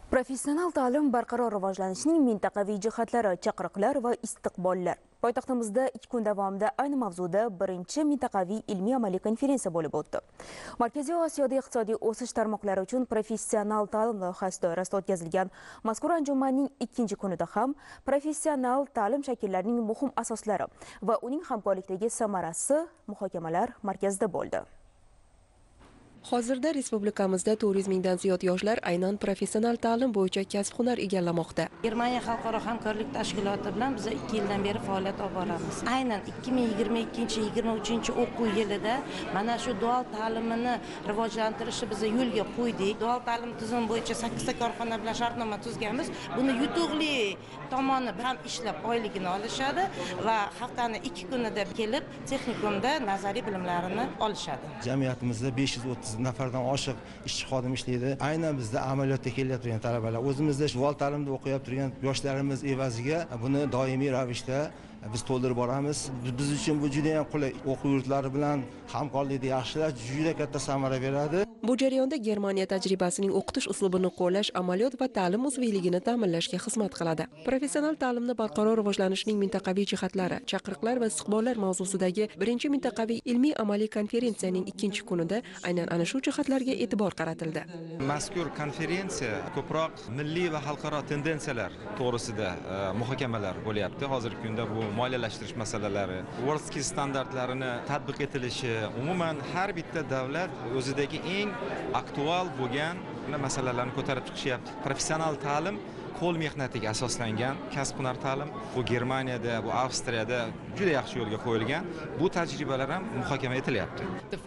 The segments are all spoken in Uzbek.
Professional ta'lim barqaror rivojlanishining mintaqaviy jihatlari, chaqiriqlar va istiqbollar. Poytaxtimizda 2 kun davomida ayni mavzuda birinchi mintaqaviy ilmiy-amaliy konferensiya bo'lib o'tdi. Markaziy Osiyoda iqtisodiy o'sish tarmoqlari uchun professional ta'lim loyihasi doirasida o'tkazilgan mazkur anjumanning 2-chi kunida ham professional ta'lim shakllarining muhim asoslari va uning hamkorlikdagi samarasi muhokamalar markazida bo'ldi. Hozirda respublikamizda 400 mingdan ziyod yoshlar aynan professional ta'lim bo'yicha kasb-hunar egallamoqda. Germaniya xalqaro hamkorlik tashkiloti bilan biz 2 yildan beri faoliyat olib boramiz. Aynan 2022-23 o'quv yilida mana shu dual ta'limini rivojlantirishni biz yo'lga qo'ydik. Dual ta'lim tizimi bo'yicha 8 ta korxona bilan shartnoma tuzganmiz. Buni yutuqli tomoni ham ishlab oyligini olishadi va haftani 2 kunida kelib texnikumda nazariy bilimlarini olishadi. Jamiyatimizda 530 nafardan oshiq ishchi xodim ishlaydi. Aynan bizda amaliyotga kelayotgan talabalar, o'zimizda dual ta'limda o'qiyib turgan yoshlarimiz evaziga buni doimiy ravishda biz to'ldirib boramiz. Biz uchun bu juda ham qulay. O'quv yurtlari bilan hamkorlikni yaxshilash juda katta samara beradi. Bu jarayonda Germaniya tajribasining o'qitish uslubini qo'llash, amaliyot va ta'lim uzviyligini ta'minlashga xizmat qiladi. Professional ta'limni barqaror rivojlanishning mintaqaviy jihatlari, chaqiriqlar va istiqbollar mavzusidagi birinchi mintaqaviy ilmiy-amaliy konferensiyaning 2-chi kunida aynan ana shu jihatlarga e'tibor qaratildi. Mazkur konferensiya ko'proq milliy va xalqaro tendensiyalar to'g'risida muhokamalar bo'lyapti. Hozirgi kunda bu moliyalashtirish masalalari, WorldSkills standartlarini tatbiq etilishi, umuman har bitta davlat o'zidagi eng aktual bo'lgan masalalarni ko'tarib chiqishyapti. Professional ta'lim qo'l mehnatiga asoslangan kasb-hunar ta'lim bu Germaniyada, bu Avstriyada juda yaxshi yo'lga qo'yilgan. Bu tajribalar ham muhokama etilyapti.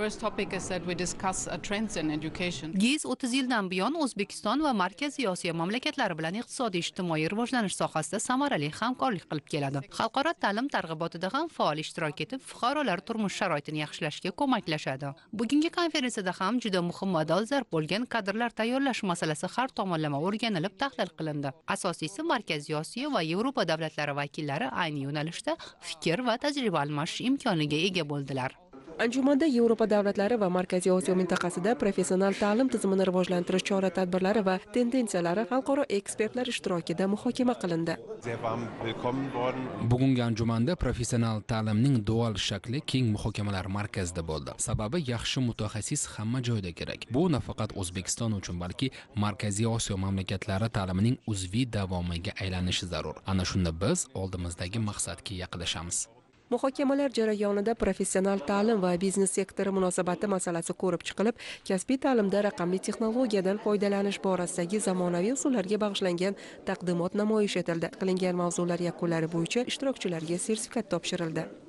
GIZ 30 yildan buyon O'zbekiston va Markaziy Osiyo mamlakatlari bilan iqtisodiy-ijtimoiy rivojlanish sohasida samarali hamkorlik qilib keladi. Xalqaro ta'lim targ'ibotida ham faol ishtirok etib, fuqarolar turmush sharoitini yaxshilashga ko'maklashadi. Bugungi konferensiyada ham juda muhim va dolzarb bo'lgan kadrlar tayyorlash masalasi har tomonlama o'rganilib, tahlil qilindi. Asosiysi Markaziy Osiyo va Yevropa davlatlari vakillari ayni yo'nalishda fikr va tajriba almashish imkoniga ega bo'ldilar. Anjumanda Yevropa davlatlari va Markaziy Osiyo mintaqasida professional ta'lim tizimini rivojlantirish chora-tadbirlari va tendensiyalari xalqaro ekspertlar ishtirokida muhokama qilindi. Bugungi anjumanda professional ta'limning dual shakli keng muhokamalar markazida bo'ldi. Sababi yaxshi mutaxassis hamma joyda kerak. Bu nafaqat O'zbekiston uchun, balki Markaziy Osiyo mamlakatlari ta'limining uzviy davomiga aylanishi zarur. Ana shunda biz oldimizdagi maqsadga yaqinlashamiz. Muhokamalar jarayonida professional ta'lim va biznes sektori munosabati masalasi ko'rib chiqilib, kasbiy ta'limda raqamli texnologiyadan foydalanish borasidagi zamonaviy usullarga bag'ishlangan taqdimot namoyish etildi. Qilingan mavzular yakunlari bo'yicha ishtirokchilarga sertifikat topshirildi.